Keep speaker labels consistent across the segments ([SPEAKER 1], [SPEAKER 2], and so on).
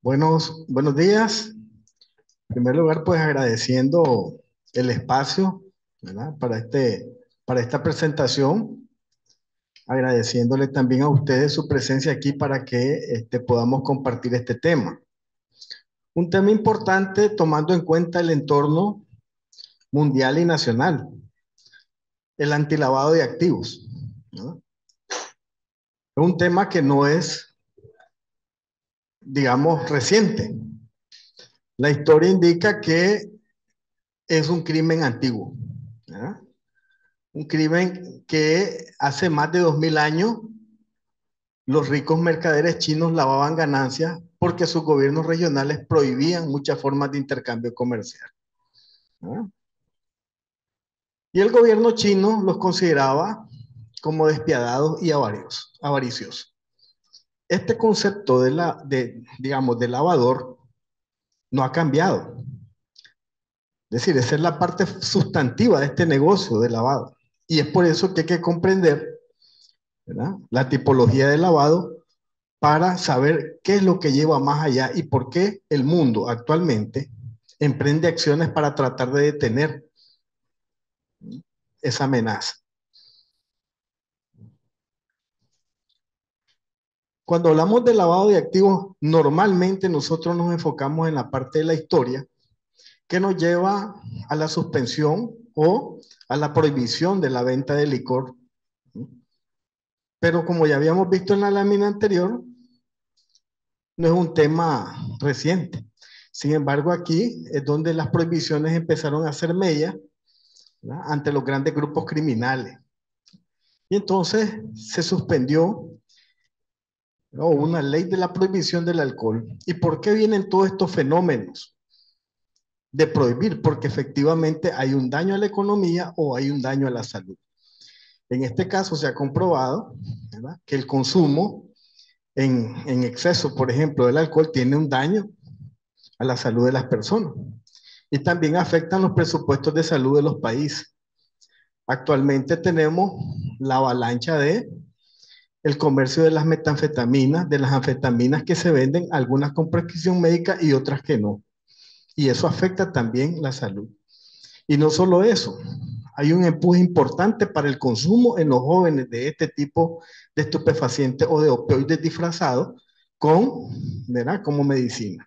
[SPEAKER 1] Buenos días. En primer lugar, pues agradeciendo el espacio, ¿verdad? Para esta presentación, agradeciéndole también a ustedes su presencia aquí para que podamos compartir este tema. Un tema importante tomando en cuenta el entorno mundial y nacional, el antilavado de activos, ¿no? Es un tema que no es, digamos, reciente. La historia indica que es un crimen antiguo, ¿verdad? Un crimen que hace más de 2000 años los ricos mercaderes chinos lavaban ganancias porque sus gobiernos regionales prohibían muchas formas de intercambio comercial, ¿no? Y el gobierno chino los consideraba como despiadados y avariciosos. Este concepto digamos, de lavador no ha cambiado. Es decir, esa es la parte sustantiva de este negocio de lavado. Y es por eso que hay que comprender, ¿verdad?, la tipología de lavado para saber qué es lo que lleva más allá y por qué el mundo actualmente emprende acciones para tratar de detener esa amenaza. Cuando hablamos de lavado de activos, normalmente nosotros nos enfocamos en la parte de la historia que nos lleva a la suspensión o a la prohibición de la venta de licor. Pero como ya habíamos visto en la lámina anterior, no es un tema reciente. Sin embargo, aquí es donde las prohibiciones empezaron a hacer mella, ¿verdad?, ante los grandes grupos criminales. Y entonces se suspendió, ¿no?, una ley de la prohibición del alcohol. ¿Y por qué vienen todos estos fenómenos de prohibir? Porque efectivamente hay un daño a la economía o hay un daño a la salud. En este caso se ha comprobado, ¿verdad?, que el consumo en exceso, por ejemplo, del alcohol tiene un daño a la salud de las personas y también afectan los presupuestos de salud de los países. Actualmente tenemos la avalancha de el comercio de las metanfetaminas, de las anfetaminas que se venden, algunas con prescripción médica y otras que no. Y eso afecta también la salud. Y no solo eso, hay un empuje importante para el consumo en los jóvenes de este tipo de estupefacientes o de opioides disfrazados con, ¿verdad?, como medicina.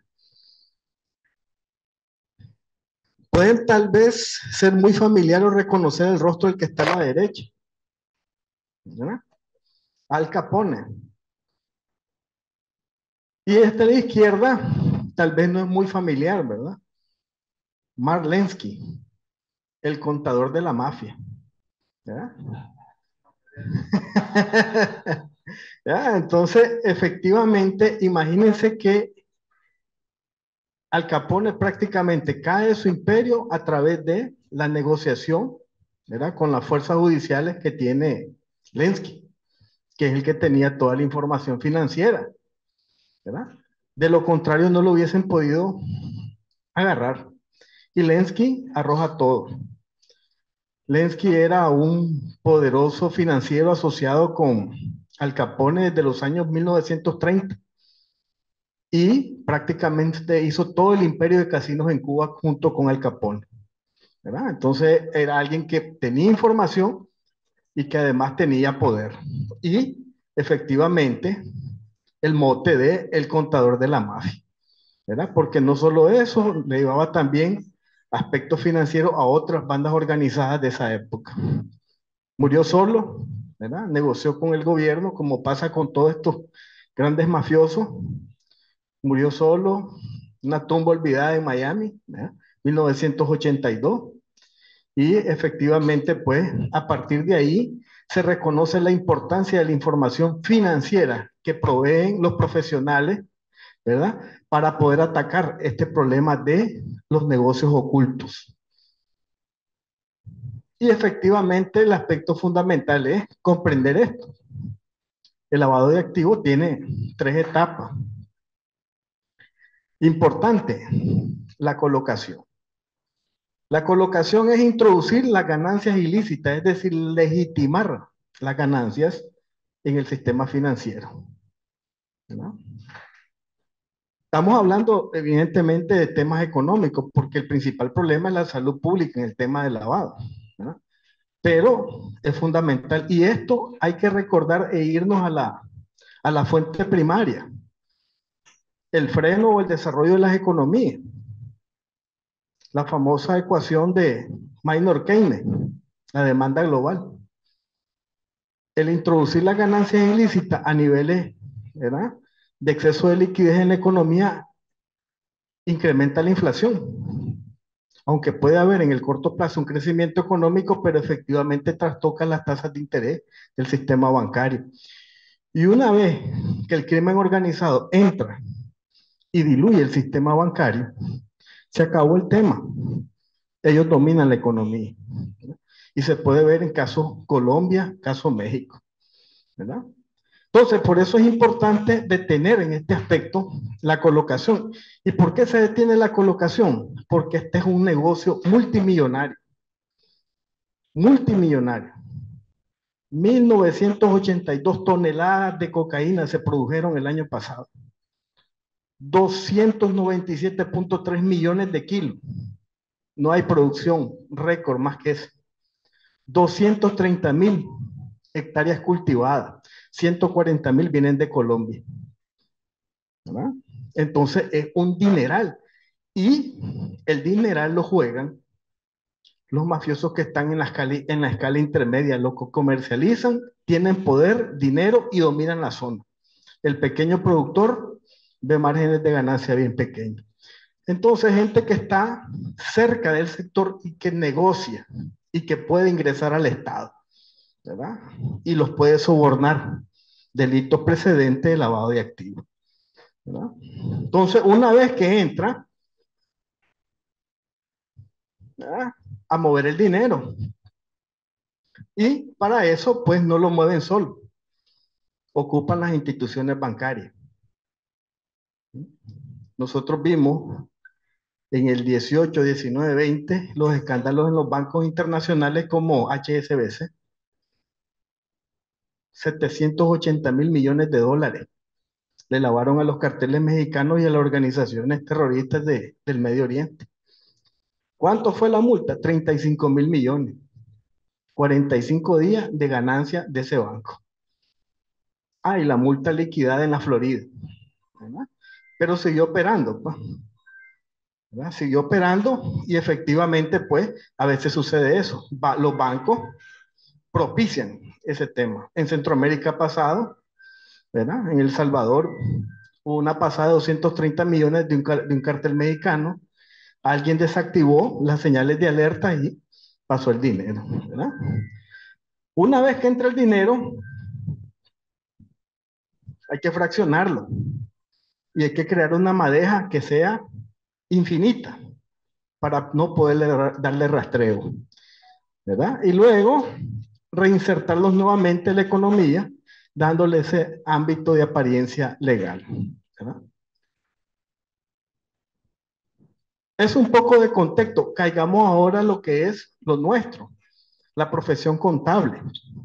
[SPEAKER 1] Pueden tal vez ser muy familiar o reconocer el rostro del que está a la derecha, ¿verdad? Al Capone. Y este a la izquierda tal vez no es muy familiar, ¿verdad? Mark Lenski, el contador de la mafia, ¿verdad? ¿Ya? Entonces, efectivamente, imagínense que Al Capone prácticamente cae su imperio a través de la negociación, ¿verdad?, con las fuerzas judiciales que tiene Lenski, que es el que tenía toda la información financiera, ¿verdad? De lo contrario, no lo hubiesen podido agarrar. Y Lenski arroja todo. Lenski era un poderoso financiero asociado con Al Capone desde los años 1930 y prácticamente hizo todo el imperio de casinos en Cuba junto con Al Capone, ¿verdad? Entonces era alguien que tenía información y que además tenía poder. Y efectivamente el mote de el contador de la mafia, ¿verdad? Porque no solo eso, le llevaba también aspectos financieros a otras bandas organizadas de esa época. Murió solo, ¿verdad? Negoció con el gobierno, como pasa con todos estos grandes mafiosos. Murió solo, una tumba olvidada en Miami, ¿verdad? 1982. Y efectivamente, pues, a partir de ahí se reconoce la importancia de la información financiera que proveen los profesionales, ¿verdad?, para poder atacar este problema de los negocios ocultos. Y efectivamente el aspecto fundamental es comprender esto. El lavado de activos tiene tres etapas. Importante, la colocación. La colocación es introducir las ganancias ilícitas, es decir, legitimar las ganancias en el sistema financiero, ¿no? Estamos hablando evidentemente de temas económicos, porque el principal problema es la salud pública en el tema del lavado, ¿verdad? Pero es fundamental. Y esto hay que recordar e irnos a la fuente primaria, el freno o el desarrollo de las economías, la famosa ecuación de Maynard Keynes, la demanda global. El introducir las ganancias ilícitas a niveles, ¿verdad?, de exceso de liquidez en la economía incrementa la inflación. Aunque puede haber en el corto plazo un crecimiento económico, pero efectivamente trastoca las tasas de interés del sistema bancario. Y una vez que el crimen organizado entra y diluye el sistema bancario, se acabó el tema. Ellos dominan la economía. Y se puede ver en caso Colombia, caso México, ¿verdad? Entonces, por eso es importante detener en este aspecto la colocación. ¿Y por qué se detiene la colocación? Porque este es un negocio multimillonario. Multimillonario. 1982 toneladas de cocaína se produjeron el año pasado. 297.3 millones de kilos. No hay producción récord más que eso. 230.000 hectáreas cultivadas. 140.000 vienen de Colombia, ¿verdad? Entonces es un dineral. Y el dineral lo juegan los mafiosos que están en la escala intermedia, los que comercializan, tienen poder, dinero y dominan la zona. El pequeño productor ve márgenes de ganancia bien pequeños. Entonces, gente que está cerca del sector y que negocia y que puede ingresar al Estado, ¿verdad? Y los puede sobornar. Delitos precedentes de lavado de activos, ¿verdad? Entonces, una vez que entra, ¿verdad?, a mover el dinero, y para eso, pues no lo mueven solo, ocupan las instituciones bancarias. Nosotros vimos en el 18, 19, 20 los escándalos en los bancos internacionales como HSBC, 780.000 millones de dólares le lavaron a los carteles mexicanos y a las organizaciones terroristas del Medio Oriente. ¿Cuánto fue la multa? 35.000 millones. 45 días de ganancia de ese banco. Ah, y la multa liquidada en la Florida, ¿verdad? Pero siguió operando, pues, ¿verdad? Siguió operando y efectivamente, pues, a veces sucede eso. Los bancos propician ese tema. En Centroamérica ha pasado, ¿verdad? En El Salvador hubo una pasada de 230 millones de un cartel mexicano. Alguien desactivó las señales de alerta y pasó el dinero, ¿verdad? Una vez que entra el dinero, hay que fraccionarlo y hay que crear una madeja que sea infinita para no poder darle rastreo, ¿verdad? Y luego reinsertarlos nuevamente en la economía, dándole ese ámbito de apariencia legal, ¿verdad? Es un poco de contexto. Caigamos ahora a lo que es lo nuestro, la profesión contable.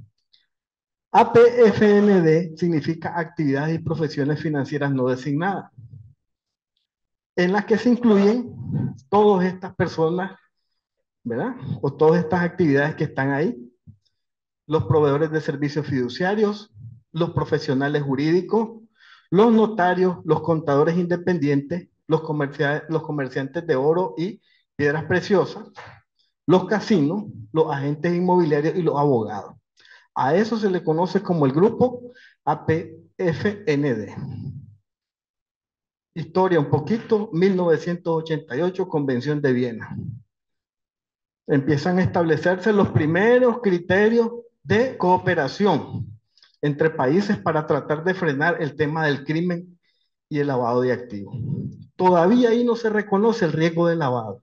[SPEAKER 1] APFND significa actividades y profesiones financieras no designadas, en las que se incluyen todas estas personas, ¿verdad? O todas estas actividades que están ahí: los proveedores de servicios fiduciarios, los profesionales jurídicos, los notarios, los contadores independientes, los comerciantes de oro y piedras preciosas, los casinos, los agentes inmobiliarios y los abogados. A eso se le conoce como el grupo APFND. Historia un poquito: 1988, Convención de Viena. Empiezan a establecerse los primeros criterios de cooperación entre países para tratar de frenar el tema del crimen y el lavado de activos. Todavía ahí no se reconoce el riesgo de lavado.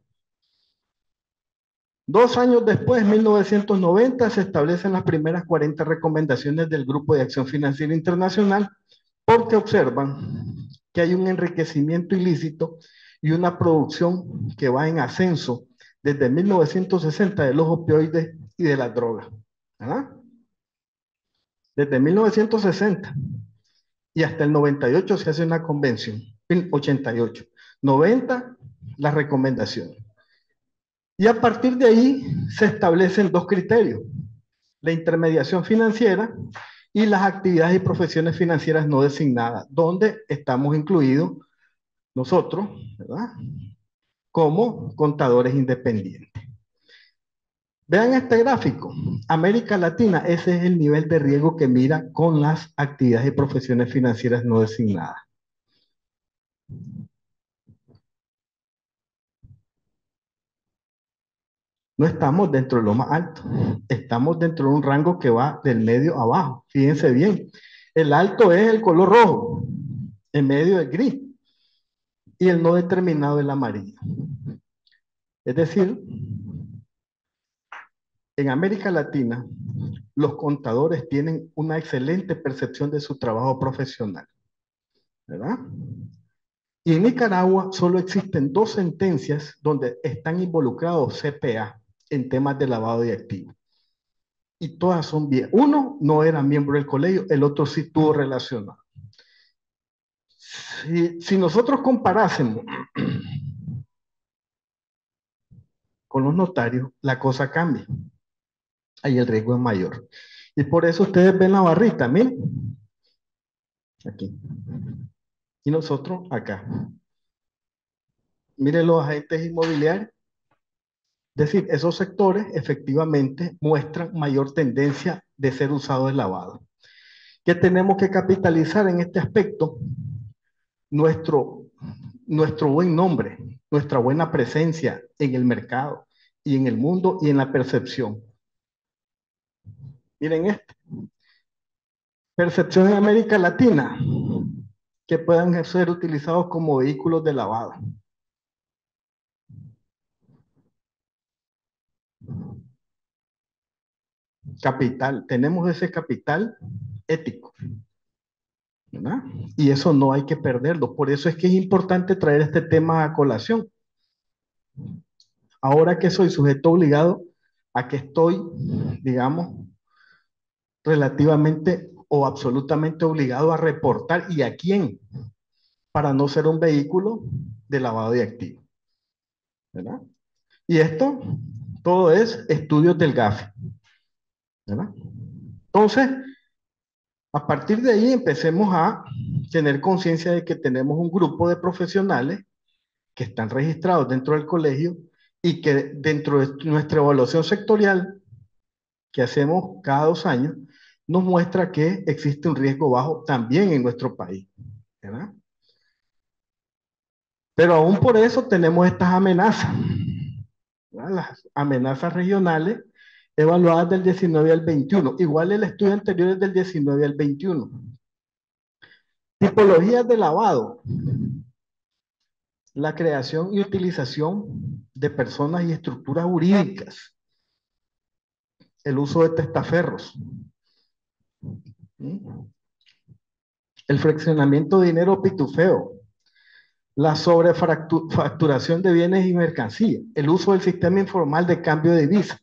[SPEAKER 1] 2 años después, 1990, se establecen las primeras 40 recomendaciones del Grupo de Acción Financiera Internacional, porque observan que hay un enriquecimiento ilícito y una producción que va en ascenso desde 1960 de los opioides y de las drogas, ¿verdad? Desde 1960 y hasta el 98 se hace una convención. 88. 90, la recomendación. Y a partir de ahí se establecen dos criterios: la intermediación financiera y las actividades y profesiones financieras no designadas, donde estamos incluidos nosotros, ¿verdad? Como contadores independientes. Vean este gráfico. América Latina, ese es el nivel de riesgo que mira con las actividades y profesiones financieras no designadas. No estamos dentro de lo más alto, estamos dentro de un rango que va del medio a abajo. Fíjense bien, el alto es el color rojo, el medio es gris y el no determinado es el amarillo. Es decir, en América Latina, los contadores tienen una excelente percepción de su trabajo profesional, ¿verdad? Y en Nicaragua solo existen dos sentencias donde están involucrados CPA en temas de lavado de activos. Y todas son bien. Uno no era miembro del colegio, el otro sí tuvo relacionado. Si nosotros comparásemos con los notarios, la cosa cambia. Ahí el riesgo es mayor. Y por eso ustedes ven la barrita, miren, aquí. Y nosotros acá. Miren los agentes inmobiliarios. Es decir, esos sectores efectivamente muestran mayor tendencia de ser usados de lavado. ¿Qué tenemos que capitalizar en este aspecto? Nuestro, nuestro buen nombre, nuestra buena presencia en el mercado y en el mundo y en la percepción. Miren este, percepción en América Latina, que puedan ser utilizados como vehículos de lavado. Capital, tenemos ese capital ético, ¿verdad? Y eso no hay que perderlo. Por eso es que es importante traer este tema a colación. Ahora que soy sujeto obligado, a que estoy, digamos, relativamente o absolutamente obligado a reportar y a quién, para no ser un vehículo de lavado de activos, ¿verdad? Y esto, todo es estudios del GAFI, ¿verdad? Entonces, a partir de ahí empecemos a tener conciencia de que tenemos un grupo de profesionales que están registrados dentro del colegio y que dentro de nuestra evaluación sectorial que hacemos cada 2 años nos muestra que existe un riesgo bajo también en nuestro país, ¿verdad? Pero aún por eso tenemos estas amenazas, ¿verdad? Las amenazas regionales evaluadas del 19 al 21. Igual el estudio anterior es del 19 al 21. Tipologías de lavado. La creación y utilización de personas y estructuras jurídicas. El uso de testaferros. El fraccionamiento de dinero pitufeo. La sobrefacturación de bienes y mercancías. El uso del sistema informal de cambio de divisa.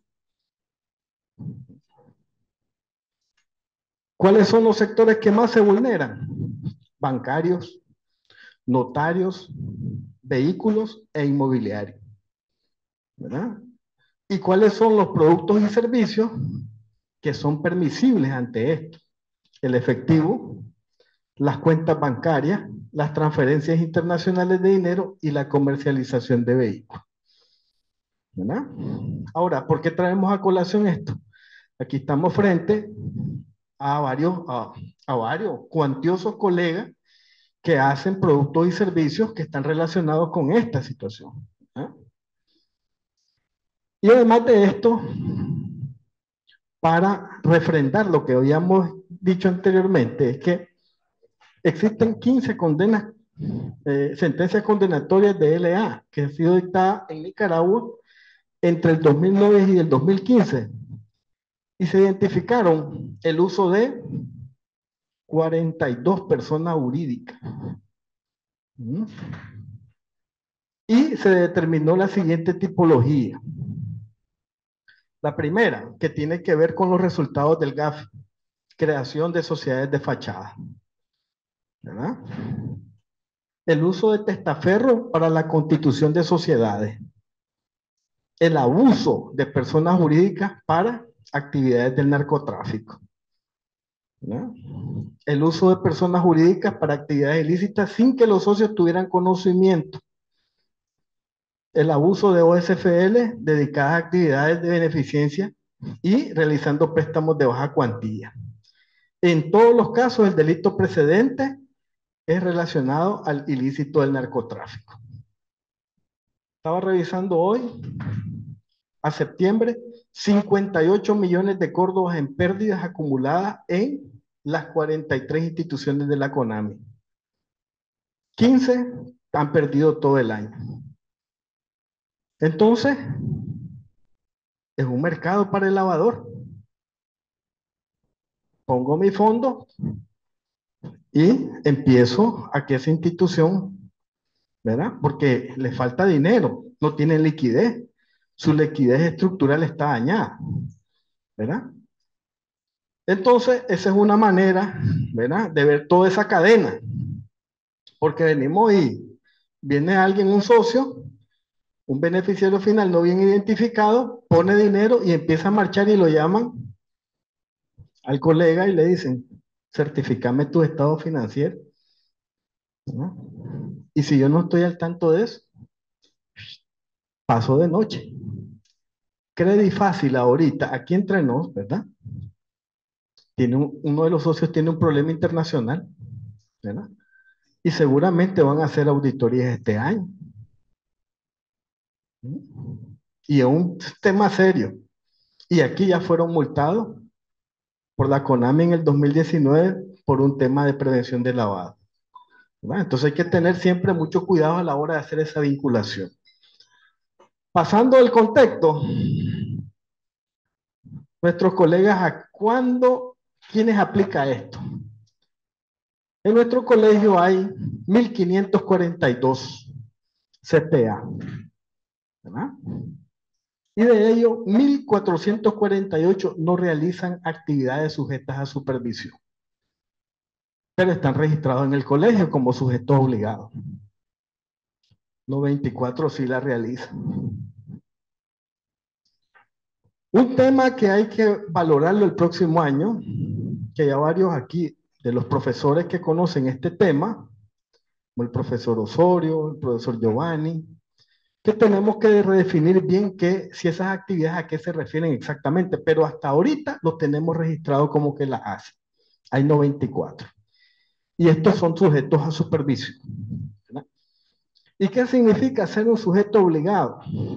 [SPEAKER 1] ¿Cuáles son los sectores que más se vulneran? Bancarios, notarios, vehículos e inmobiliarios, ¿verdad? ¿Y cuáles son los productos y servicios que son permisibles ante esto? El efectivo, las cuentas bancarias, las transferencias internacionales de dinero y la comercialización de vehículos, ¿verdad? Ahora, ¿por qué traemos a colación esto? Aquí estamos frente a varios cuantiosos colegas que hacen productos y servicios que están relacionados con esta situación, ¿eh? Y además de esto, para refrendar lo que habíamos dicho anteriormente, es que existen 15 condenas, sentencias condenatorias de LA que han sido dictadas en Nicaragua entre el 2009 y el 2015 y se identificaron el uso de 42 personas jurídicas. ¿Mm? Y se determinó la siguiente tipología. La primera, que tiene que ver con los resultados del GAFI, creación de sociedades de fachada, ¿verdad? el uso de testaferro para la constitución de sociedades, el abuso de personas jurídicas para actividades del narcotráfico, ¿no? El uso de personas jurídicas para actividades ilícitas sin que los socios tuvieran conocimiento, el abuso de OSFL dedicadas a actividades de beneficencia y realizando préstamos de baja cuantía. En todos los casos, el delito precedente es relacionado al ilícito del narcotráfico. Estaba revisando hoy, a septiembre, 58 millones de córdobas en pérdidas acumuladas en las 43 instituciones de la CONAMI. 15 han perdido todo el año. Entonces, es un mercado para el lavador. Pongo mi fondo y empiezo a que esa institución, ¿verdad? Porque le falta dinero, no tiene liquidez. Su liquidez estructural está dañada, ¿verdad? Entonces, esa es una manera, ¿verdad?, de ver toda esa cadena. Porque venimos y viene alguien, un socio, un beneficiario final no bien identificado, pone dinero y empieza a marchar y lo llaman al colega y le dicen, certifícame tu estado financiero, ¿no? Y si yo no estoy al tanto de eso, paso de noche. Credit Fácil ahorita, aquí entre nos, ¿verdad? Uno de los socios tiene un problema internacional, ¿verdad? Y seguramente van a hacer auditorías este año. ¿No? Y es un tema serio. Y aquí ya fueron multados por la CONAMI en el 2019 por un tema de prevención de lavado, ¿verdad? Entonces hay que tener siempre mucho cuidado a la hora de hacer esa vinculación. Pasando del contexto, nuestros colegas, ¿quiénes aplica esto? En nuestro colegio hay 1.542 CPA, ¿verdad? Y de ellos, 1.448 no realizan actividades sujetas a supervisión, pero están registrados en el colegio como sujetos obligados. Los 24 sí la realizan. Un tema que hay que valorarlo el próximo año, que ya varios aquí de los profesores que conocen este tema, como el profesor Osorio, el profesor Giovanni, que tenemos que redefinir bien si esas actividades a qué se refieren exactamente, pero hasta ahorita los tenemos registrados como que las hacen. Hay 94. Y estos son sujetos a supervisión, ¿verdad? ¿Y qué significa ser un sujeto obligado?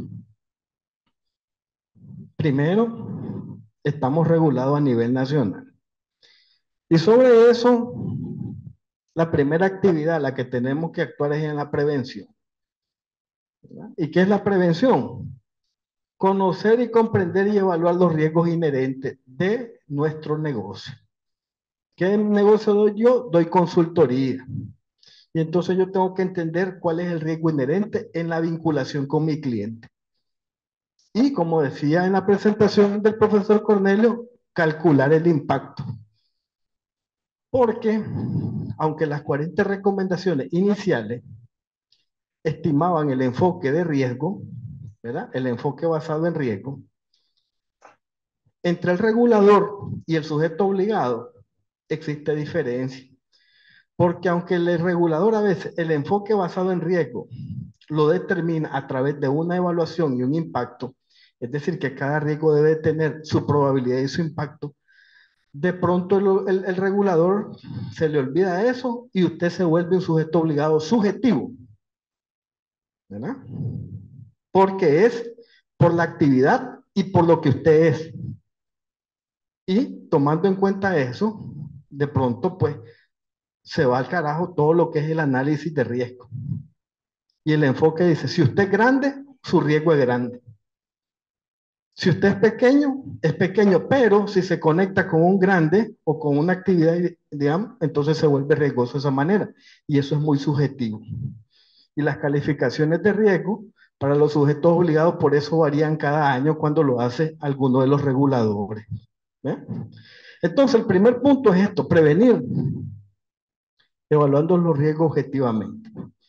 [SPEAKER 1] Primero, estamos regulados a nivel nacional. Y sobre eso, la primera actividad, la que tenemos que actuar es en la prevención, ¿verdad? ¿Y qué es la prevención? Conocer y comprender y evaluar los riesgos inherentes de nuestro negocio. ¿Qué negocio doy yo? Doy consultoría. Y entonces yo tengo que entender cuál es el riesgo inherente en la vinculación con mi cliente. Y como decía en la presentación del profesor Cornelio, calcular el impacto. Porque, aunque las 40 recomendaciones iniciales estimaban el enfoque de riesgo, ¿verdad? El enfoque basado en riesgo, entre el regulador y el sujeto obligado existe diferencia. Porque aunque el regulador a veces el enfoque basado en riesgo lo determina a través de una evaluación y un impacto, es decir, que cada riesgo debe tener su probabilidad y su impacto, de pronto el regulador se le olvida eso y usted se vuelve un sujeto obligado subjetivo, ¿verdad? Porque es por la actividad y por lo que usted es. Y tomando en cuenta eso, de pronto pues se va al carajo todo lo que es el análisis de riesgo. Y el enfoque dice, si usted es grande, su riesgo es grande. Si usted es pequeño, pero si se conecta con un grande o con una actividad, digamos, entonces se vuelve riesgoso de esa manera. Y eso es muy subjetivo. Y las calificaciones de riesgo para los sujetos obligados, por eso varían cada año cuando lo hace alguno de los reguladores. ¿Ve? Entonces, el primer punto es esto, prevenir, evaluando los riesgos objetivamente.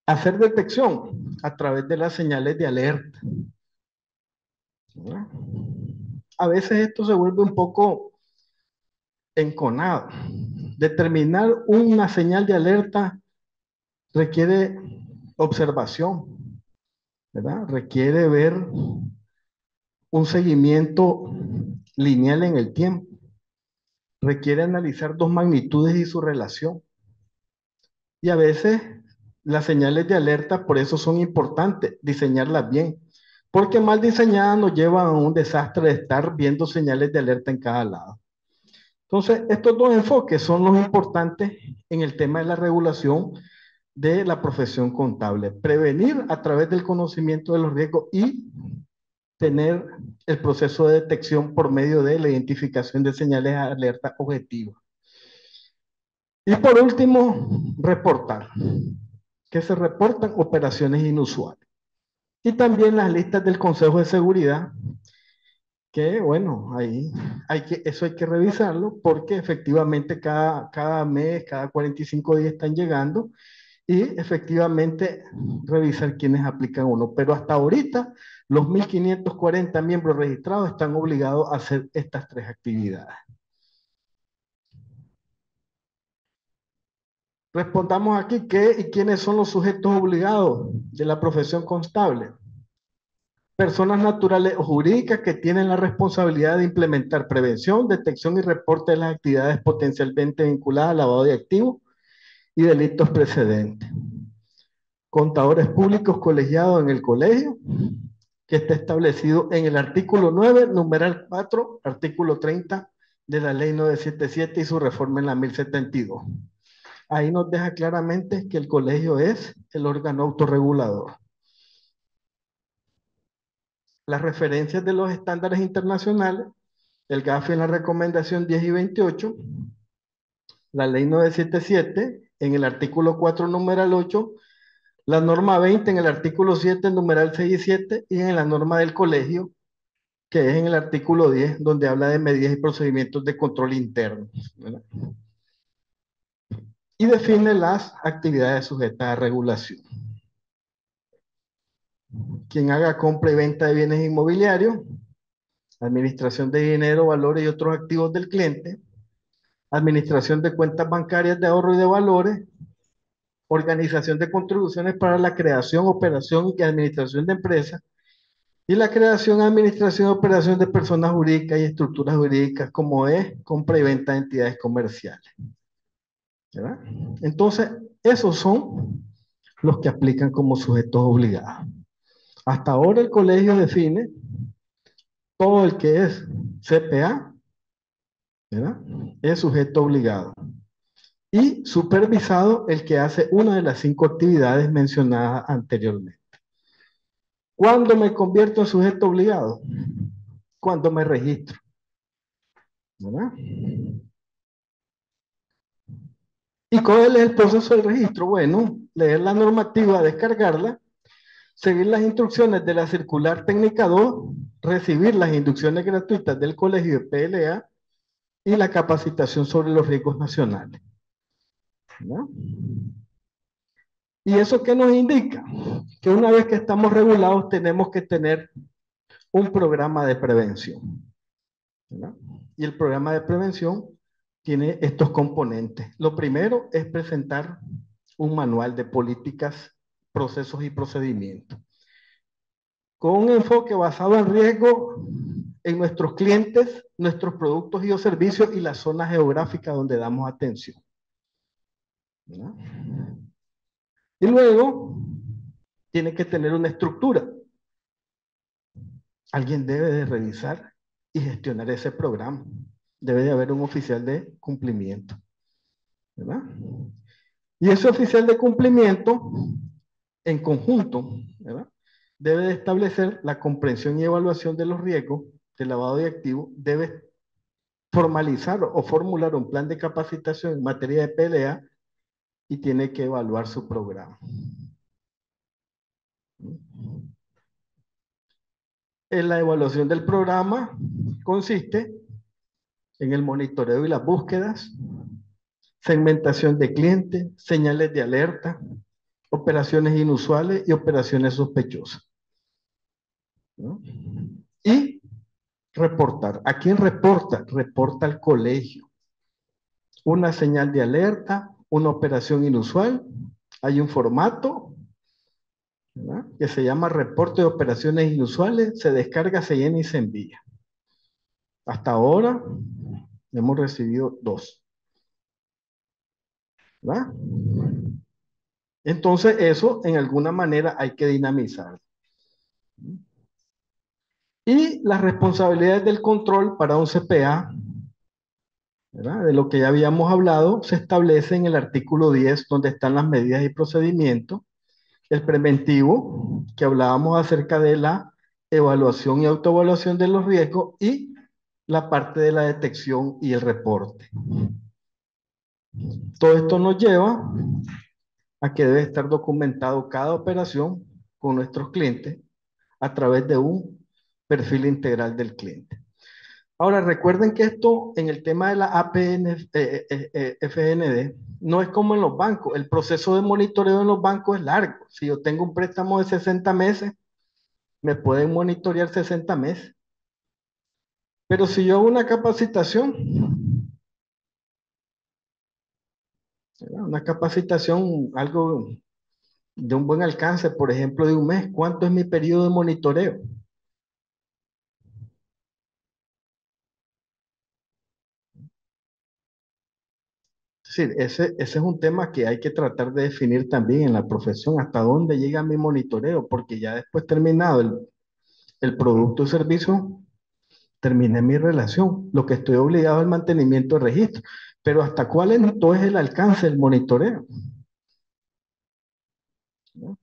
[SPEAKER 1] hacer detección a través de las señales de alerta, ¿verdad? A veces esto se vuelve un poco enconado. Determinar una señal de alerta requiere observación, ¿verdad? Requiere ver un seguimiento lineal en el tiempo. Requiere analizar dos magnitudes y su relación. Y a veces las señales de alerta, por eso son importantes, diseñarlas bien. Porque mal diseñadas nos llevan a un desastre de estar viendo señales de alerta en cada lado. Entonces, estos dos enfoques son los importantes en el tema de la regulación de la profesión contable. Prevenir a través del conocimiento de los riesgos y tener el proceso de detección por medio de la identificación de señales de alerta objetivas. Y por último, reportar. Que se reportan operaciones inusuales. Y también las listas del Consejo de Seguridad, que bueno, ahí eso hay que revisarlo porque efectivamente cada mes, cada 45 días están llegando y efectivamente revisar quiénes aplican uno. Pero hasta ahorita los 1.540 miembros registrados están obligados a hacer estas tres actividades. Respondamos aquí qué y quiénes son los sujetos obligados de la profesión contable. Personas naturales o jurídicas que tienen la responsabilidad de implementar prevención, detección y reporte de las actividades potencialmente vinculadas al lavado de activos y delitos precedentes. Contadores públicos colegiados en el colegio, que está establecido en el artículo 9, numeral 4, artículo 30 de la ley 977 y su reforma en la 1072. Ahí nos deja claramente que el colegio es el órgano autorregulador. Las referencias de los estándares internacionales, el GAFI en la recomendación 10 y 28, la ley 977 en el artículo 4, numeral 8, la norma 20 en el artículo 7, numeral 6 y 7, y en la norma del colegio, que es en el artículo 10, donde habla de medidas y procedimientos de control interno, ¿verdad? Y define las actividades sujetas a regulación. Quien haga compra y venta de bienes inmobiliarios, administración de dinero, valores y otros activos del cliente, administración de cuentas bancarias de ahorro y de valores, organización de contribuciones para la creación, operación y administración de empresas, y la creación, administración y operación de personas jurídicas y estructuras jurídicas, como es compra y venta de entidades comerciales, ¿verdad? Entonces, esos son los que aplican como sujetos obligados. Hasta ahora el colegio define todo el que es CPA, ¿verdad? Es sujeto obligado. Y supervisado el que hace una de las 5 actividades mencionadas anteriormente. ¿Cuándo me convierto en sujeto obligado? Cuando me registro, ¿verdad? ¿Y cuál es el proceso de registro? Bueno, leer la normativa, descargarla, seguir las instrucciones de la circular técnica 2, recibir las inducciones gratuitas del colegio de PLA y la capacitación sobre los riesgos nacionales, ¿no? ¿Y eso qué nos indica? Que una vez que estamos regulados tenemos que tener un programa de prevención, ¿verdad? Y el programa de prevención tiene estos componentes. Lo primero es presentar un manual de políticas, procesos y procedimientos, con un enfoque basado en riesgo en nuestros clientes, nuestros productos y o servicios y la zona geográfica donde damos atención, ¿verdad? Y luego tiene que tener una estructura. Alguien debe de revisar y gestionar ese programa. Debe de haber un oficial de cumplimiento, ¿verdad? Y ese oficial de cumplimiento, en conjunto, ¿verdad?, debe de establecer la comprensión y evaluación de los riesgos de lavado de activos, debe formalizar o formular un plan de capacitación en materia de PLA y tiene que evaluar su programa. En la evaluación del programa consiste en el monitoreo y las búsquedas, segmentación de clientes, señales de alerta, operaciones inusuales y operaciones sospechosas, ¿no? Y reportar. ¿A quién reporta? Reporta al colegio. Una señal de alerta, una operación inusual, hay un formato, ¿verdad?, que se llama reporte de operaciones inusuales, se descarga, se llena y se envía. Hasta ahora hemos recibido 2, ¿verdad? Entonces eso en alguna manera hay que dinamizar. Y las responsabilidades del control para un CPA, ¿verdad?, de lo que ya habíamos hablado, se establece en el artículo 10, donde están las medidas y procedimientos, el preventivo, que hablábamos acerca de la evaluación y autoevaluación de los riesgos, y la parte de la detección y el reporte. Todo esto nos lleva a que debe estar documentado cada operación con nuestros clientes a través de un perfil integral del cliente. Ahora, recuerden que esto en el tema de la FND no es como en los bancos. El proceso de monitoreo en los bancos es largo. Si yo tengo un préstamo de 60 meses, me pueden monitorear 60 meses. Pero si yo hago una capacitación, ¿verdad?, una capacitación, algo de un buen alcance, por ejemplo, de un mes, ¿cuánto es mi periodo de monitoreo? Sí, ese es un tema que hay que tratar de definir también en la profesión, hasta dónde llega mi monitoreo, porque ya después terminado el producto o servicio, terminé mi relación. Lo que estoy obligado al mantenimiento de registro, pero hasta cuál entonces es el alcance del monitoreo, ¿no?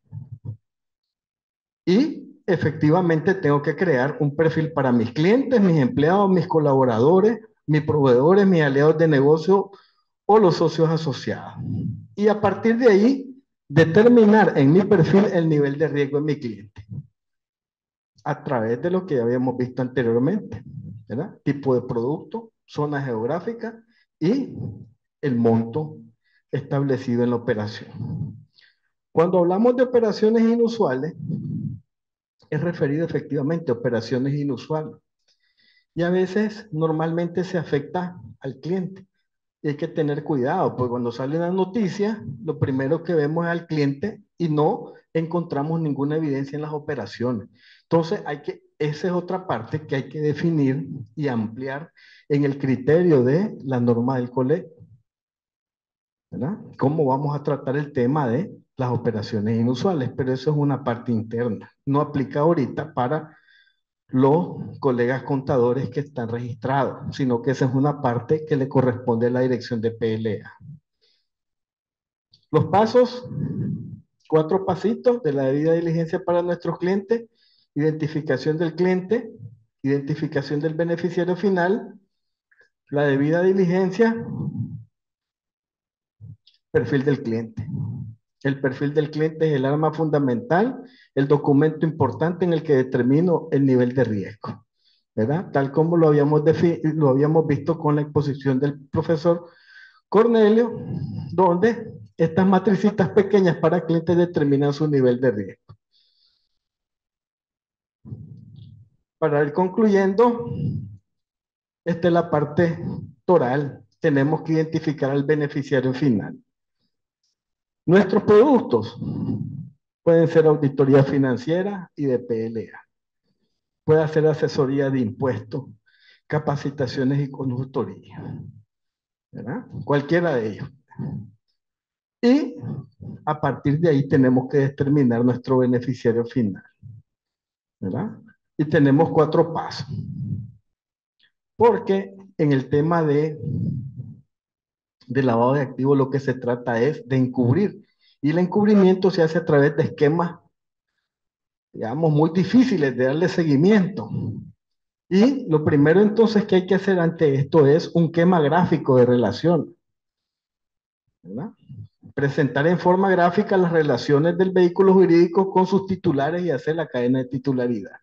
[SPEAKER 1] Y efectivamente tengo que crear un perfil para mis clientes, mis empleados, mis colaboradores, mis proveedores, mis aliados de negocio o los socios asociados. Y a partir de ahí, determinar en mi perfil el nivel de riesgo de mi cliente a través de lo que ya habíamos visto anteriormente, ¿verdad? Tipo de producto, zona geográfica y el monto establecido en la operación. Cuando hablamos de operaciones inusuales, es referido efectivamente a operaciones inusuales. Y a veces normalmente se afecta al cliente. Y hay que tener cuidado, porque cuando sale una noticia, lo primero que vemos es al cliente y no encontramos ninguna evidencia en las operaciones. Entonces, esa es otra parte que hay que definir y ampliar en el criterio de la norma del colegio, ¿verdad? ¿Cómo vamos a tratar el tema de las operaciones inusuales? Pero eso es una parte interna. No aplica ahorita para los colegas contadores que están registrados, sino que esa es una parte que le corresponde a la dirección de PLA. Los pasos, 4 pasitos de la debida diligencia para nuestros clientes: identificación del cliente, identificación del beneficiario final, la debida diligencia, perfil del cliente. El perfil del cliente es el arma fundamental, el documento importante en el que determino el nivel de riesgo, ¿verdad? Tal como lo habíamos visto con la exposición del profesor Cornelio, donde estas matricitas pequeñas para clientes determinan su nivel de riesgo. Para ir concluyendo, esta es la parte toral. Tenemos que identificar al beneficiario final. Nuestros productos pueden ser auditoría financiera y de PLA. Puede hacer asesoría de impuestos, capacitaciones y consultoría, ¿verdad? Cualquiera de ellos. Y a partir de ahí tenemos que determinar nuestro beneficiario final, ¿verdad? Y tenemos 4 pasos. Porque en el tema de lavado de activos lo que se trata es de encubrir. Y el encubrimiento se hace a través de esquemas, digamos, muy difíciles de darle seguimiento. Y lo primero entonces que hay que hacer ante esto es un esquema gráfico de relación, ¿verdad? Presentar en forma gráfica las relaciones del vehículo jurídico con sus titulares y hacer la cadena de titularidad.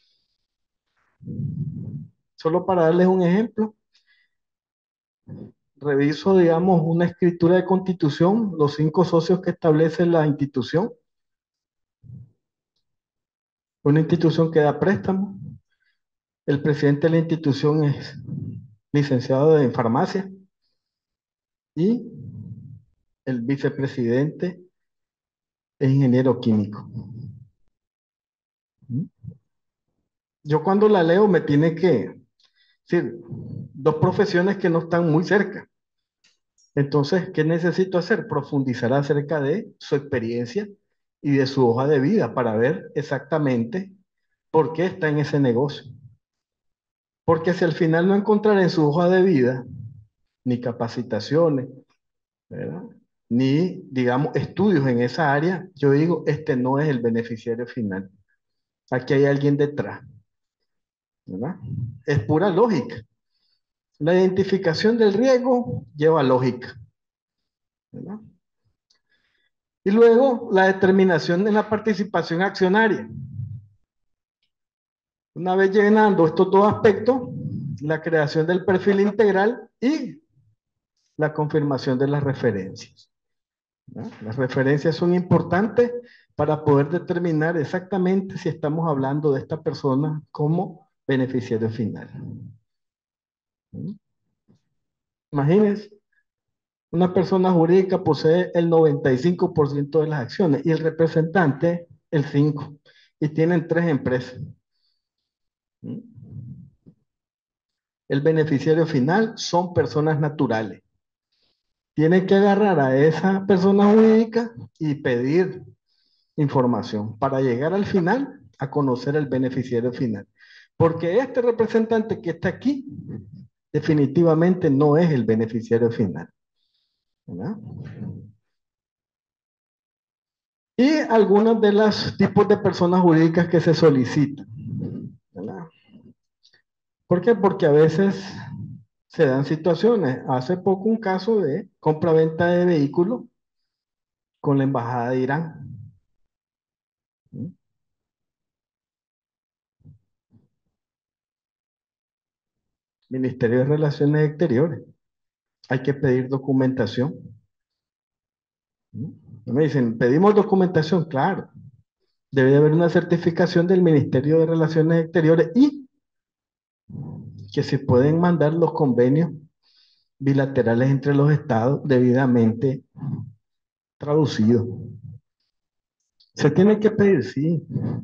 [SPEAKER 1] Solo para darles un ejemplo, reviso, digamos, una escritura de constitución, los 5 socios que establece la institución, una institución que da préstamo. El presidente de la institución es licenciado en farmacia y el vicepresidente es ingeniero químico. Yo cuando la leo me tiene que decir, dos profesiones que no están muy cerca. Entonces, ¿qué necesito hacer? Profundizar acerca de su experiencia y de su hoja de vida para ver exactamente por qué está en ese negocio. Porque si al final no encontrar en su hoja de vida ni capacitaciones, ¿verdad? Ni, digamos, estudios en esa área, yo digo, este no es el beneficiario final. Aquí hay alguien detrás, ¿verdad? Es pura lógica. La identificación del riesgo lleva lógica, ¿verdad? Y luego la determinación de la participación accionaria. Una vez llenando estos dos aspectos, la creación del perfil integral y la confirmación de las referencias, ¿no? Las referencias son importantes para poder determinar exactamente si estamos hablando de esta persona como beneficiario final. ¿No? Imagínense, una persona jurídica posee el 95% de las acciones y el representante el 5%. Y tienen 3 empresas. ¿No? El beneficiario final son personas naturales. Tienen que agarrar a esa persona jurídica y pedir información para llegar al final a conocer el beneficiario final. Porque este representante que está aquí definitivamente no es el beneficiario final, ¿verdad? Y algunos de los tipos de personas jurídicas que se solicitan, ¿verdad? ¿Por qué? Porque a veces se dan situaciones. Hace poco un caso de compra-venta de vehículos con la embajada de Irán. Ministerio de Relaciones Exteriores. Hay que pedir documentación. Me dicen, pedimos documentación, claro. Debe haber una certificación del Ministerio de Relaciones Exteriores y que se pueden mandar los convenios bilaterales entre los estados debidamente traducidos. Se tiene que pedir, sí,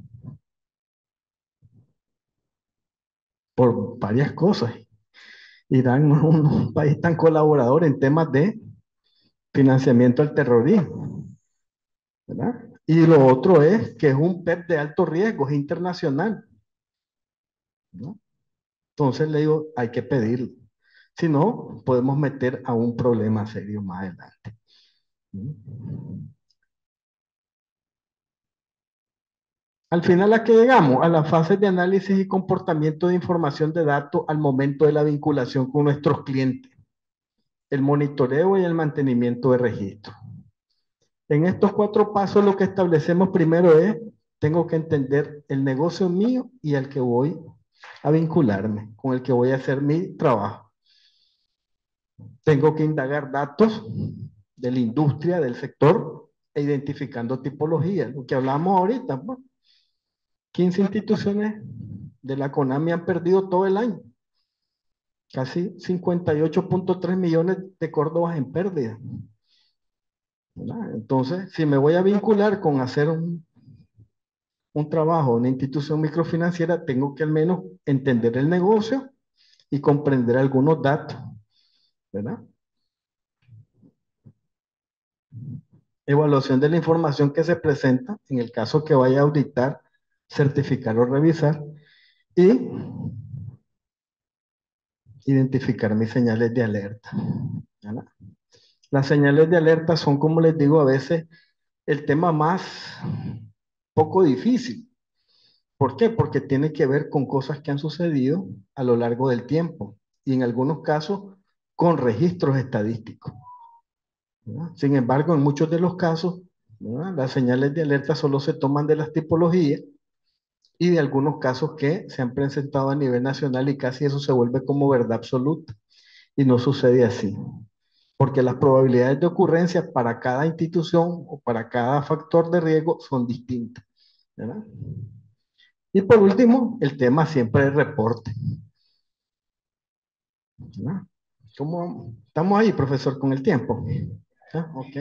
[SPEAKER 1] por varias cosas. Irán no es un país tan colaborador en temas de financiamiento al terrorismo, ¿verdad? Y lo otro es que es un PEP de alto riesgo, es internacional, ¿no? Entonces le digo, hay que pedirlo. Si no, podemos meter a un problema serio más adelante. Al final, ¿a qué llegamos? A las fases de análisis y comportamiento de información de datos al momento de la vinculación con nuestros clientes, el monitoreo y el mantenimiento de registro. En estos 4 pasos lo que establecemos primero es, tengo que entender el negocio mío y al que voy a vincularme, con el que voy a hacer mi trabajo. Tengo que indagar datos de la industria, del sector, e identificando tipologías, lo que hablamos ahorita, pues. 15 instituciones de la CONAMI han perdido todo el año, casi 58.3 millones de córdobas en pérdida, ¿verdad? Entonces, si me voy a vincular con hacer un trabajo, una institución microfinanciera, tengo que al menos entender el negocio y comprender algunos datos, ¿verdad? Evaluación de la información que se presenta, en el caso que vaya a auditar, certificar o revisar, y identificar mis señales de alerta, ¿verdad? Las señales de alerta son, como les digo, a veces el tema más poco difícil. ¿Por qué? Porque tiene que ver con cosas que han sucedido a lo largo del tiempo y en algunos casos con registros estadísticos, ¿verdad? Sin embargo, en muchos de los casos, ¿verdad?, las señales de alerta solo se toman de las tipologías y de algunos casos que se han presentado a nivel nacional y casi eso se vuelve como verdad absoluta. Y no sucede así, porque las probabilidades de ocurrencia para cada institución o para cada factor de riesgo son distintas, ¿verdad? Y por último, el tema siempre del reporte, ¿verdad? ¿Cómo estamos ahí, profesor, con el tiempo? ¿Ah? Ok.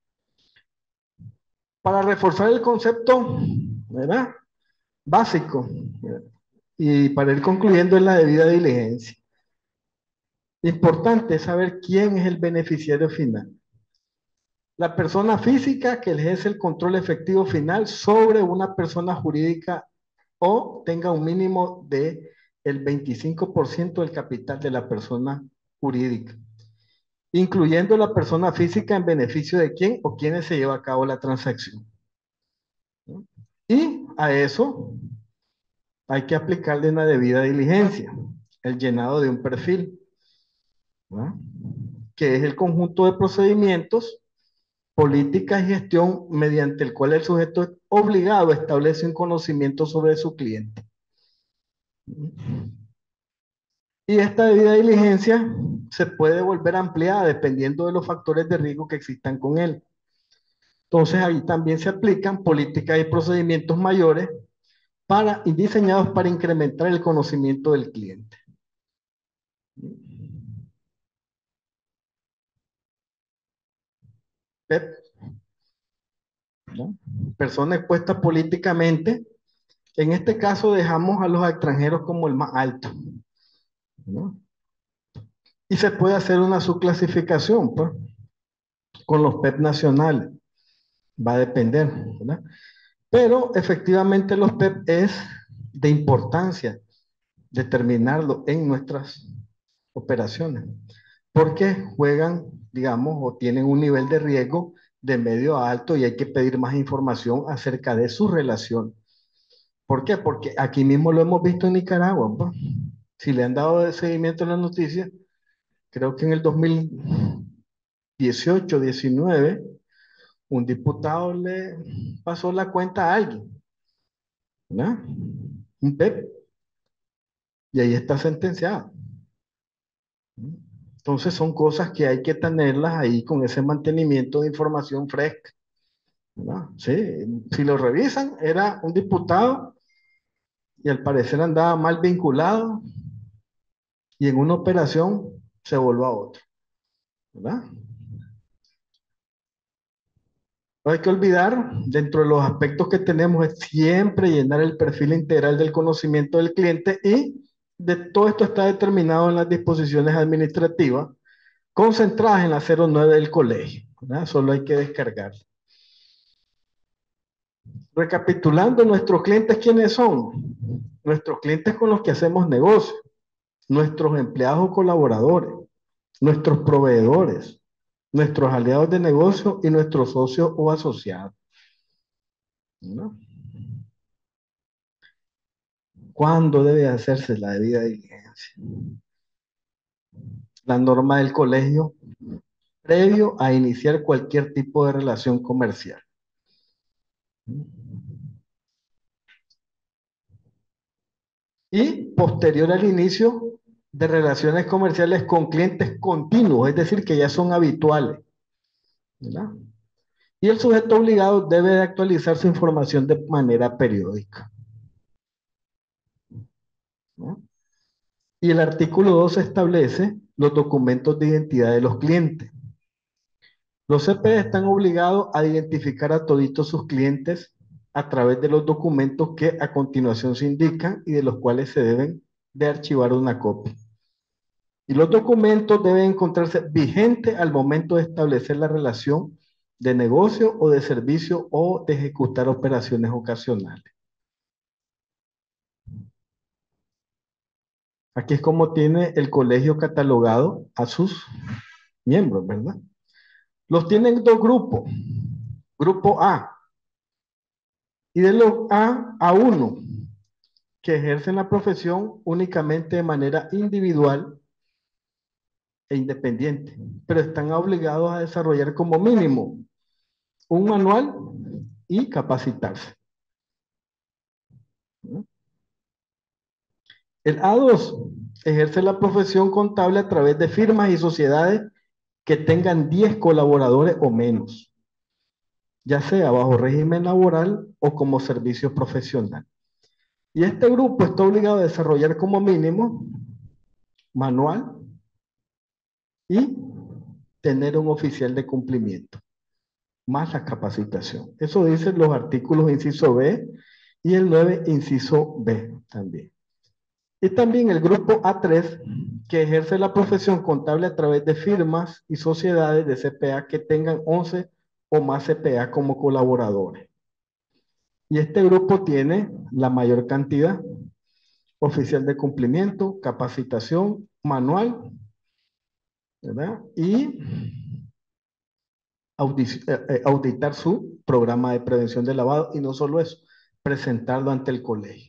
[SPEAKER 1] Para reforzar el concepto, ¿verdad? Básico, ¿verdad? Y para ir concluyendo en la debida diligencia. Importante saber quién es el beneficiario final. La persona física que ejerce el control efectivo final sobre una persona jurídica o tenga un mínimo de el 25% del capital de la persona jurídica, incluyendo la persona física en beneficio de quién o quienes se lleva a cabo la transacción, ¿no? Y a eso hay que aplicarle una debida diligencia, el llenado de un perfil, ¿no? Que es el conjunto de procedimientos, política y gestión mediante el cual el sujeto es obligado a establecer un conocimiento sobre su cliente. Y esta debida diligencia se puede volver ampliada dependiendo de los factores de riesgo que existan con él. Entonces ahí también se aplican políticas y procedimientos mayores y diseñados para incrementar el conocimiento del cliente. PEP, ¿no? Persona expuesta políticamente. En este caso dejamos a los extranjeros como el más alto, ¿no? Y se puede hacer una subclasificación, pues, con los PEP nacionales. Va a depender, ¿verdad? Pero efectivamente los PEP es de importancia determinarlo en nuestras operaciones, porque juegan, digamos, o tienen un nivel de riesgo de medio a alto y hay que pedir más información acerca de su relación. ¿Por qué? Porque aquí mismo lo hemos visto en Nicaragua, pues. Si le han dado seguimiento a las noticias, creo que en el 2018, 19, un diputado le pasó la cuenta a alguien, ¿verdad? Un PEP, y ahí está sentenciado. Entonces son cosas que hay que tenerlas ahí con ese mantenimiento de información fresca, ¿verdad? Sí, si lo revisan, era un diputado y al parecer andaba mal vinculado y en una operación se volvió a otro, ¿verdad? No hay que olvidar, dentro de los aspectos que tenemos es siempre llenar el perfil integral del conocimiento del cliente y de todo esto está determinado en las disposiciones administrativas concentradas en la 09 del colegio, ¿verdad? Solo hay que descargar. Recapitulando, nuestros clientes, ¿quiénes son? Nuestros clientes con los que hacemos negocio, nuestros empleados o colaboradores, nuestros proveedores, nuestros aliados de negocio y nuestros socios o asociados, ¿no? ¿Cuándo debe hacerse la debida diligencia? La norma del colegio previo a iniciar cualquier tipo de relación comercial. Y posterior al inicio de relaciones comerciales con clientes continuos, es decir, que ya son habituales, ¿verdad? Y el sujeto obligado debe de actualizar su información de manera periódica, ¿no? Y el artículo 2 establece los documentos de identidad de los clientes. Los CPE están obligados a identificar a toditos sus clientes a través de los documentos que a continuación se indican y de los cuales se deben de archivar una copia. Y los documentos deben encontrarse vigentes al momento de establecer la relación de negocio o de servicio o de ejecutar operaciones ocasionales. Aquí es como tiene el colegio catalogado a sus miembros, ¿verdad? Los tienen dos grupos. Grupo A. Y de los A uno, que ejercen la profesión únicamente de manera individual e independiente, pero están obligados a desarrollar como mínimo un manual y capacitarse, ¿no? El A2 ejerce la profesión contable a través de firmas y sociedades que tengan 10 colaboradores o menos, ya sea bajo régimen laboral o como servicio profesional. Y este grupo está obligado a desarrollar como mínimo manual y tener un oficial de cumplimiento, más la capacitación. Eso dicen los artículos inciso B y el 9 inciso B también. Y también el grupo A3, que ejerce la profesión contable a través de firmas y sociedades de CPA que tengan 11 o más CPA como colaboradores. Y este grupo tiene la mayor cantidad: oficial de cumplimiento, capacitación, manual, ¿verdad? Y auditar su programa de prevención de lavado, y no solo eso, presentarlo ante el colegio.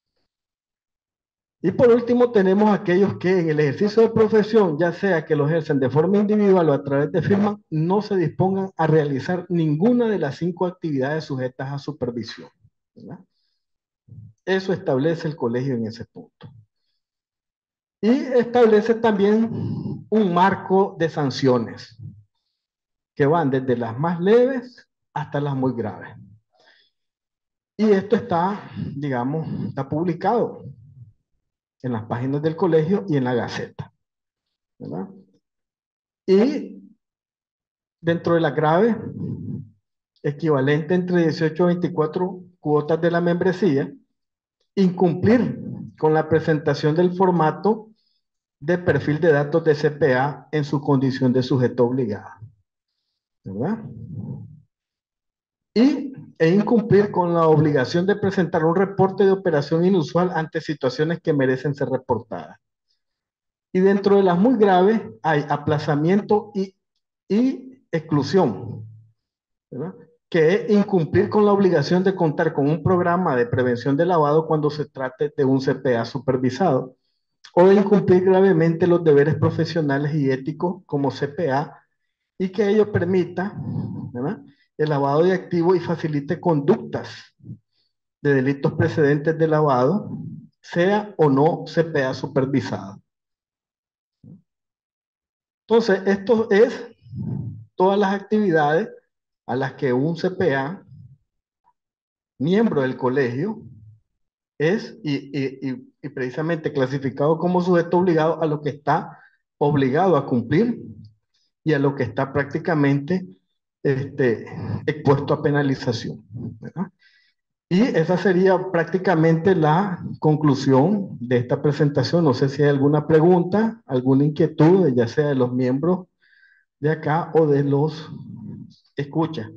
[SPEAKER 1] Y por último tenemos aquellos que en el ejercicio de profesión, ya sea que lo ejercen de forma individual o a través de firmas, no se dispongan a realizar ninguna de las 5 actividades sujetas a supervisión, ¿verdad? Eso establece el colegio en ese punto. Y establece también un marco de sanciones que van desde las más leves hasta las muy graves. Y esto está, digamos, está publicado en las páginas del colegio y en la Gaceta, ¿verdad? Y dentro de la grave, equivalente entre 18 a 24 cuotas de la membresía, incumplir con la presentación del formato de perfil de datos de CPA en su condición de sujeto obligado, ¿verdad? E incumplir con la obligación de presentar un reporte de operación inusual ante situaciones que merecen ser reportadas. Y dentro de las muy graves hay aplazamiento y exclusión, ¿verdad? Que es incumplir con la obligación de contar con un programa de prevención de lavado cuando se trate de un CPA supervisado, o de incumplir gravemente los deberes profesionales y éticos como CPA, y que ello permita, ¿verdad?, el lavado de activos y facilite conductas de delitos precedentes de lavado, sea o no CPA supervisado. Entonces, esto es todas las actividades a las que un CPA, miembro del colegio, es y precisamente clasificado como sujeto obligado, a lo que está obligado a cumplir y a lo que está prácticamente expuesto a penalización, ¿verdad? Y esa sería prácticamente la conclusión de esta presentación. No sé si hay alguna pregunta, alguna inquietud, ya sea de los miembros de acá o de los escucha.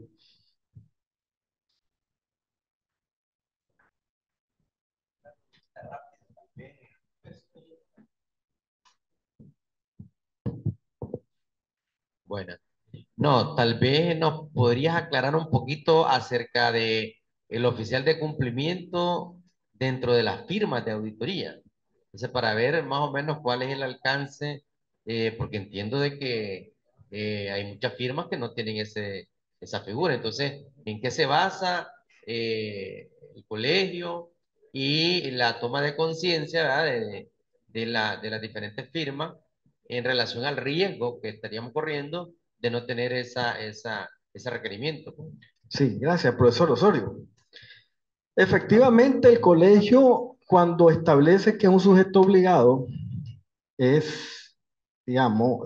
[SPEAKER 2] Bueno, no, tal vez nos podrías aclarar un poquito acerca de el oficial de cumplimiento dentro de las firmas de auditoría. Entonces, para ver más o menos cuál es el alcance, porque entiendo de que hay muchas firmas que no tienen esa figura. Entonces, ¿en qué se basa el colegio y la toma de conciencia, ¿verdad?, de las diferentes firmas en relación al riesgo que estaríamos corriendo de no tener ese requerimiento, pues?
[SPEAKER 1] Sí, gracias, profesor Osorio. Efectivamente, el colegio, cuando establece que un sujeto obligado es, digamos,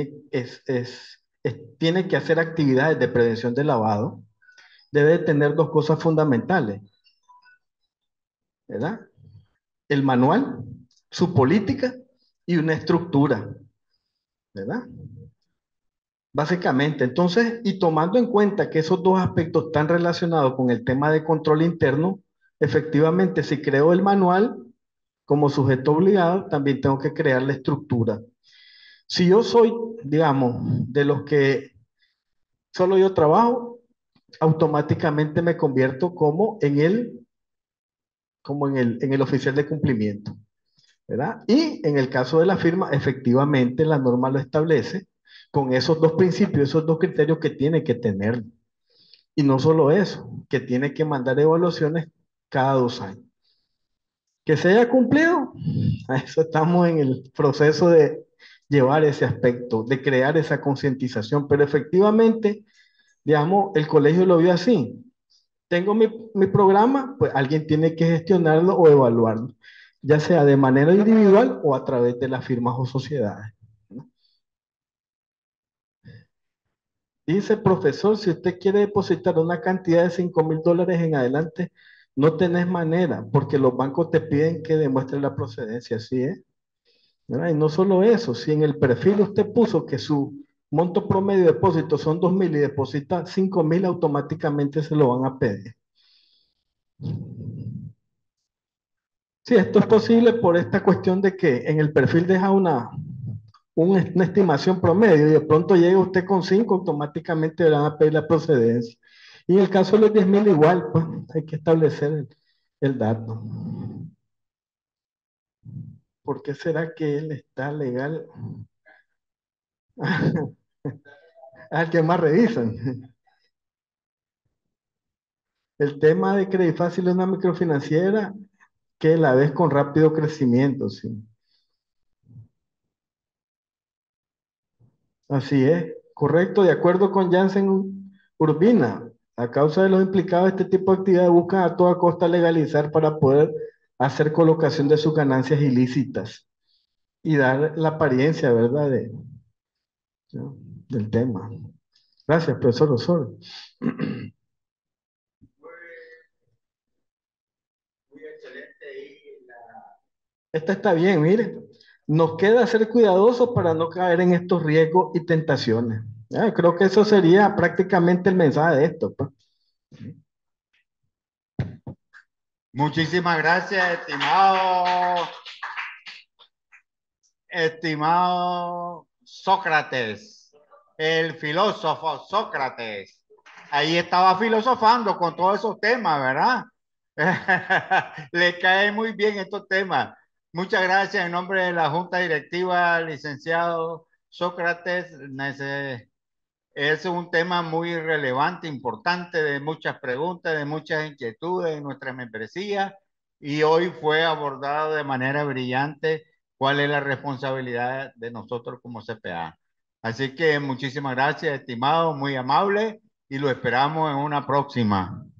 [SPEAKER 1] tiene que hacer actividades de prevención de lavado, debe tener dos cosas fundamentales, ¿verdad? El manual, su política y una estructura, ¿verdad? Básicamente, entonces, y tomando en cuenta que esos dos aspectos están relacionados con el tema de control interno, efectivamente, si creo el manual como sujeto obligado, también tengo que crear la estructura. Si yo soy, digamos, de los que solo yo trabajo, automáticamente me convierto como en el oficial de cumplimiento, ¿verdad? Y en el caso de la firma, efectivamente la norma lo establece con esos dos principios, esos dos criterios que tiene que tener. Y no solo eso, que tiene que mandar evaluaciones cada 2 años. Que se haya cumplido, a eso estamos en el proceso de llevar ese aspecto, de crear esa concientización, pero efectivamente, digamos, el colegio lo vio así. Tengo mi programa, pues alguien tiene que gestionarlo o evaluarlo, ya sea de manera individual o a través de las firmas o sociedades. ¿No? Dice el profesor, si usted quiere depositar una cantidad de $5,000 en adelante, no tenés manera, porque los bancos te piden que demuestres la procedencia, ¿sí es? ¿Verdad? Y no solo eso, si en el perfil usted puso que su monto promedio de depósito son 2,000 y deposita 5,000, automáticamente se lo van a pedir. Sí, esto es posible por esta cuestión de que en el perfil deja una estimación promedio y de pronto llega usted con 5, automáticamente le van a pedir la procedencia. Y en el caso de los 10,000 igual, pues hay que establecer el dato. ¿Por qué será que él está legal? Al que más revisan. El tema de Credit Fácil es una microfinanciera que la ves con rápido crecimiento, sí. Así es, correcto, de acuerdo con Janssen Urbina. A causa de los implicados, este tipo de actividades buscan a toda costa legalizar para poder hacer colocación de sus ganancias ilícitas y dar la apariencia, ¿verdad?, ¿no? del tema. Gracias, profesor Osorio. Esta está bien, mire. Nos queda ser cuidadosos para no caer en estos riesgos y tentaciones. Creo que eso sería prácticamente el mensaje de esto, pues.
[SPEAKER 3] Muchísimas gracias, estimado Sócrates, el filósofo Sócrates. Ahí estaba filosofando con todos esos temas, ¿verdad? Le caen muy bien estos temas. Muchas gracias en nombre de la Junta Directiva, licenciado Sócrates. Es un tema muy relevante, importante, de muchas preguntas, de muchas inquietudes en nuestra membresía y hoy fue abordado de manera brillante cuál es la responsabilidad de nosotros como CPA. Así que muchísimas gracias, estimado, muy amable y lo esperamos en una próxima.